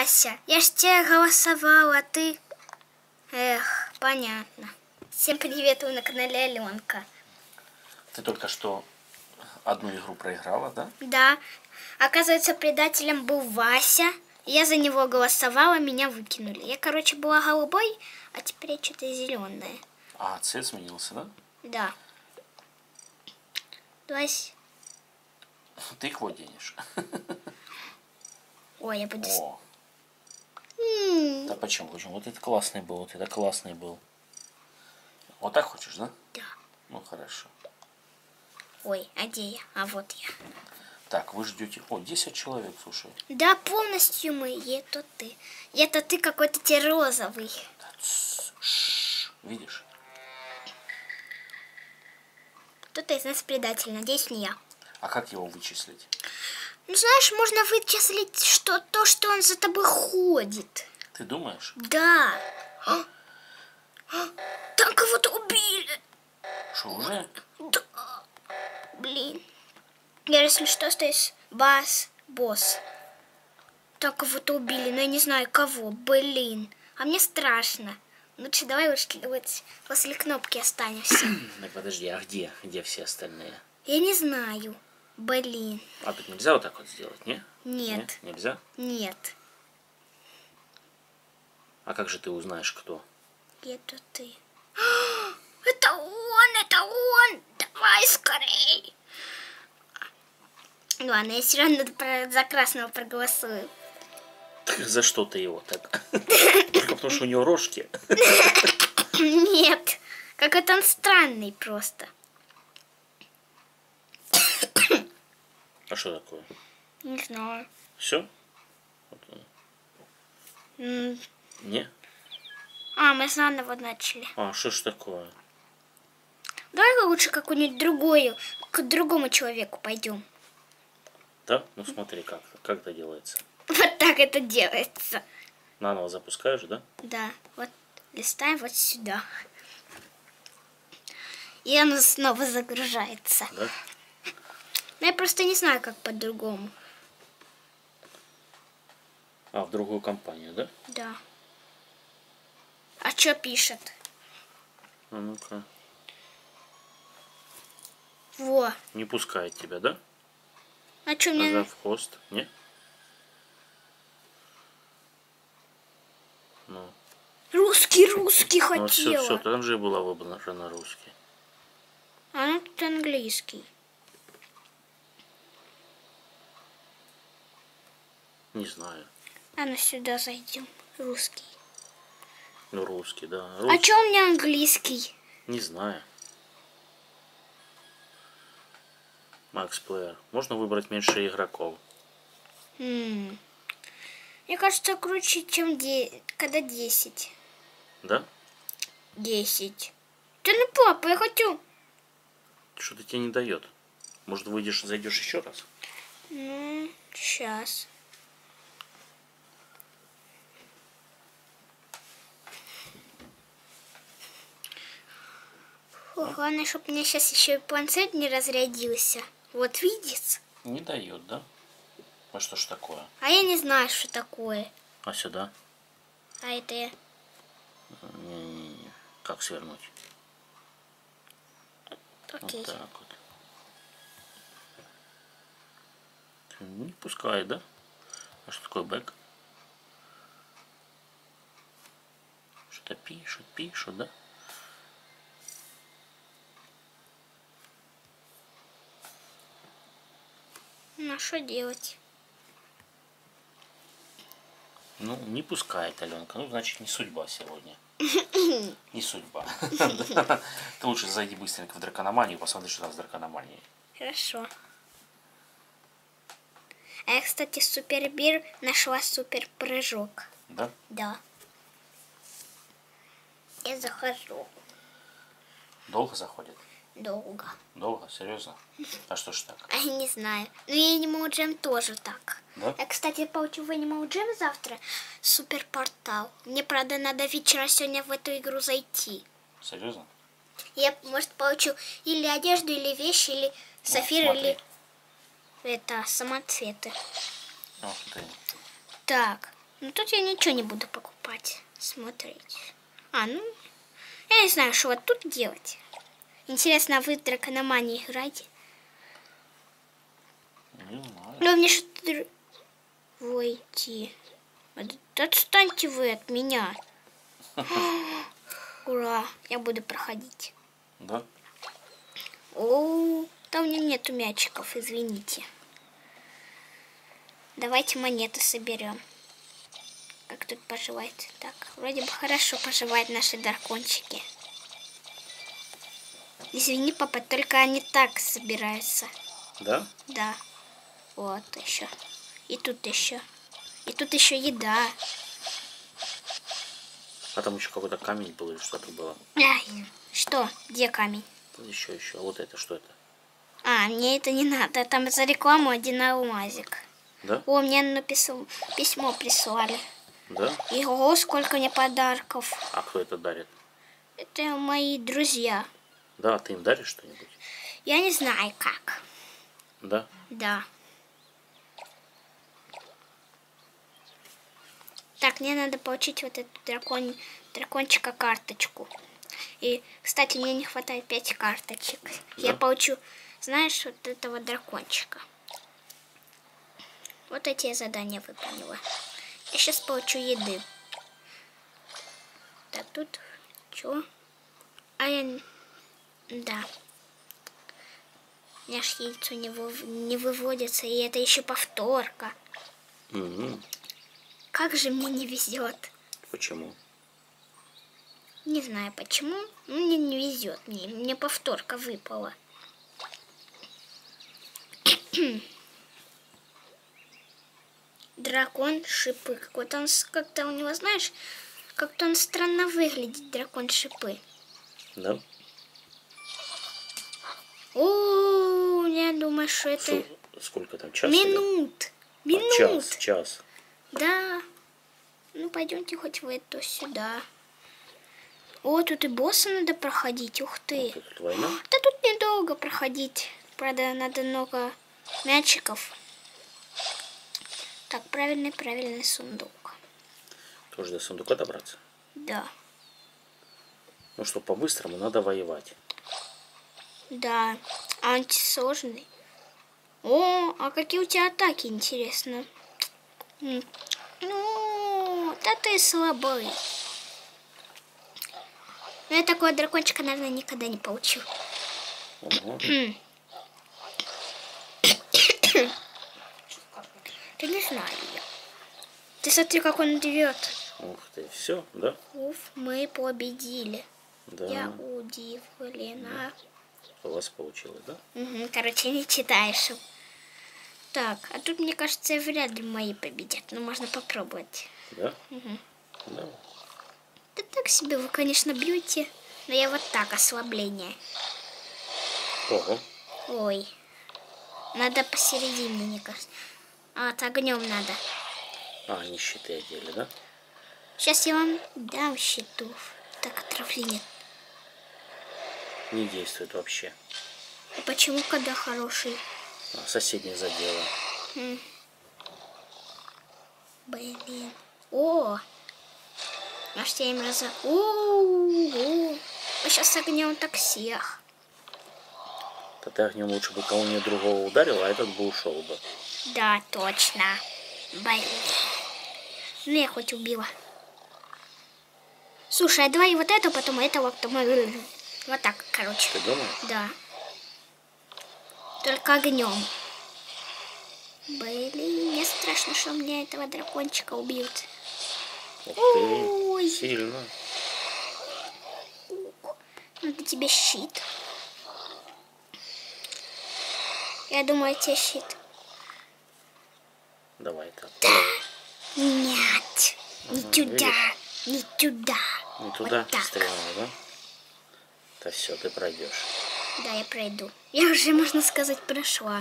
Вася. Я ж тебе голосовала, а ты... Эх, понятно. Всем привет, вы на канале Аленка. Ты только что одну игру проиграла, да? Да. Оказывается, предателем был Вася. Я за него голосовала, меня выкинули. Я, короче, была голубой, а теперь я что-то зеленая. А, цвет сменился, да? Да. Вась. Ты их вот денешь. Ой, я буду... О. Да почему? Вот это классный был, вот это классный был. Вот так хочешь, да? Да. Ну хорошо. Ой, а где я? А вот я. Так, вы ждете... О, 10 человек, слушай. Да, полностью мы. Это ты. Это ты какой-то те розовый. Видишь? Кто-то из нас предатель, надеюсь, не я. А как его вычислить? Ну, знаешь, можно вычислить то, что он за тобой ходит. Ты думаешь? Да. Там кого-то убили. Что, уже? Да. Блин. Я, если что, остаюсь босс. Там кого-то убили, но я не знаю кого. Блин. А мне страшно. Лучше давай вот после кнопки останемся. Ну подожди, а где? Где все остальные? Я не знаю. Блин. А тут нельзя вот так вот сделать, не? Нет. Не? Нельзя? Нет. А как же ты узнаешь, кто? Это ты. Это он! Давай скорей! Ладно, я все равно за красного проголосую. За что ты его так? Только потому, что у него рожки? Нет, какой-то он странный просто. А что такое? Не знаю. Все? Не? А, мы заново начали. А, что ж такое? Давай лучше какую-нибудь к другому человеку пойдем. Да? Ну смотри, как это делается. Вот так это делается. Наново запускаешь, да? Да, вот листаем вот сюда. И оно снова загружается. Да? Но я просто не знаю, как по-другому. А, в другую компанию, да? Да. А что пишет? А ну-ка. Во. Не пускает тебя, да? А что мне... Нажав хост. Не? Ну. Русский Ну, хотела. все, там же была выбрана русский. А ну тут английский. Не знаю. А ну сюда зайдем. Русский. Ну, русский, да. А что у меня английский? Не знаю. Макс Плеер. Можно выбрать меньше игроков. Мне кажется, круче, чем когда 10. Да? 10. Да ну, папа, я хочу. Что-то тебе не дает. Может, зайдешь еще раз? Ну, сейчас. Главное, чтобы у меня сейчас еще и планшет не разрядился. Вот видите? Не дает, да? А что ж такое? А я не знаю, что такое. А сюда? А это я... Не. Как свернуть? Окей. Вот так вот. Не пускает, да? А что такое бэк? Что-то пишут, да? Ну, а что делать? Ну, не пускает Аленка. Ну, значит, не судьба сегодня. Не судьба. Ты лучше зайди быстренько в дракономанию и посмотри, что там с дракономанией. Хорошо. А я, кстати, супербир нашла супер прыжок. Да? Да. Я захожу. Долго заходит? Долго. Долго? Серьезно? А что ж так? А я не знаю. Но и Animal Jam тоже так. Да? Я, кстати, получу в Animal Jam завтра супер портал. Мне, правда, надо вечера сегодня в эту игру зайти. Серьезно? Я, может, получу или одежду, или вещи, или сафир, смотри. или это самоцветы. Ах ты. Так, Ну тут я ничего не буду покупать. Смотреть. Ну, я не знаю, что вот тут делать. Интересно, а вы в Дракономании играете? Не знаю. Ну, мне что-то... Войти. Отстаньте вы от меня. Ура, я буду проходить. Да? О, там у меня нету мячиков, извините. Давайте монеты соберем. Как тут поживает? Так, вроде бы хорошо поживают наши дракончики. Извини, папа, только они так собираются. Да? Да. Вот еще. И тут еще. И тут еще еда. А там еще какой-то камень был или что-то было? Ай, что? Где камень? Еще. А вот это что это? Мне это не надо. Там за рекламу один алмазик. Да? О, мне написал, письмо прислали. Да? И ого, сколько мне подарков. А кто это дарит? Это мои друзья. Да, ты им даришь что-нибудь? Я не знаю как. Да? Да. Так, мне надо получить вот эту дракончика карточку. И, кстати, мне не хватает 5 карточек. Да? Я получу, знаешь, вот этого дракончика. Вот эти я задания выполнила. Я сейчас получу еды. Так, тут что? Да. У меня ж яйцо не выводится, и это еще повторка. Угу. Как же мне не везет. Почему? Не знаю почему, но мне не везет. Мне повторка выпала. Дракон шипы. Какой-то он, как-то у него, знаешь, как-то он странно выглядит, дракон шипы. Да? О, я думаю, что это... Сколько там? Час? Минут. Минут. Час. Да. Ну, пойдемте хоть в эту сюда. О, тут и босса надо проходить. Ух ты. Тут война? Да тут недолго проходить. Правда, надо много мячиков. Так, правильный сундук. Тоже до сундука добраться? Да. Ну что, по-быстрому надо воевать. Да. Антисложный. О, а какие у тебя атаки, интересно? Ну, да ты слабый. Но я такого дракончика, наверное, никогда не получу. Угу. Да не знаю я. Ты смотри, как он ревет. Ух ты, все, да? Уф, мы победили. Да. Я удивлена. У вас получилось, да? Угу, короче, не читаешь. Так, а тут, мне кажется, вряд ли мои победят. Но можно попробовать. Да? Угу. Да. Да так себе вы, конечно, бьете. Но я вот так, ослабление. Ого. Ой. Надо посередине, мне кажется. От огнем надо. Они щиты одели, да? Сейчас я вам дам щитов. Так, отравление. Не действует вообще. А почему, когда хороший? Соседний задела. Блин. О! Может, я им раза... О! Сейчас с огнем так всех. Да ты огнем лучше бы кого-нибудь другого ударил, а этот бы ушел бы. Да, точно. Блин. Ну, я хоть убила. Слушай, а давай вот это, потом этого, потом... Вот так, короче. Ты думаешь? Да. Только огнем. Блин, мне страшно, что мне этого дракончика убьют. Ух Ой. ты, сильно. Надо тебе щит. Я думаю, тебе щит. Давай так. Нет, не туда, не туда. Не туда Вот так. стреляла, да? Да все, ты пройдешь. Да, я пройду. Я уже, можно сказать, прошла.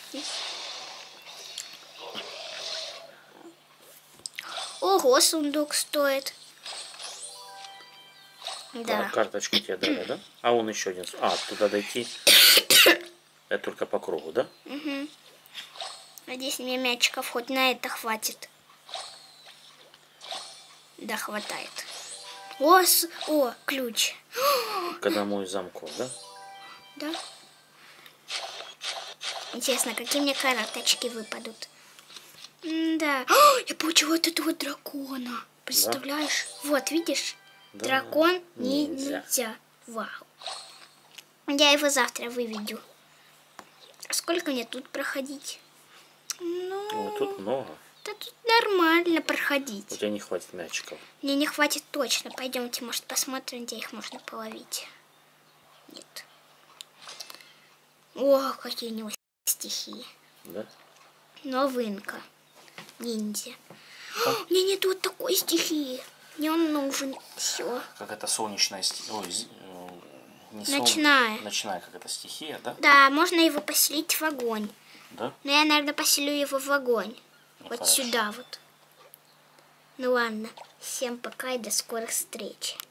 Ого, сундук стоит. Да. Карточку тебе дали, да? А вон еще один. А, туда дойти. Это только по кругу, да? Угу. Надеюсь, мне мячиков хоть на это хватит. Да, хватает. О, ключ. К одному из замков, да? Да. Интересно, какие мне карточки выпадут. Да. Я получила от этого дракона. Представляешь? Да? Вот, видишь? Да. Дракон ниндзя. Вау. Я его завтра выведу. Сколько мне тут проходить? Ну, тут много. Да тут нормально проходить. У тебя не хватит мячиков. Мне не хватит точно. Пойдемте, может, посмотрим, где их можно половить. Нет. О, какие у него стихии. Да? Новинка. Ниндзя. Мне нет вот такой стихии. Мне он нужен. Все. Как это солнечная стихия. Ой, ночная. Ночная какая-то стихия, да? Да, можно его поселить в огонь. Да? Но я, наверное, поселю его в огонь. Ну, вот хорошо. сюда вот. Ну ладно. Всем пока и до скорых встреч.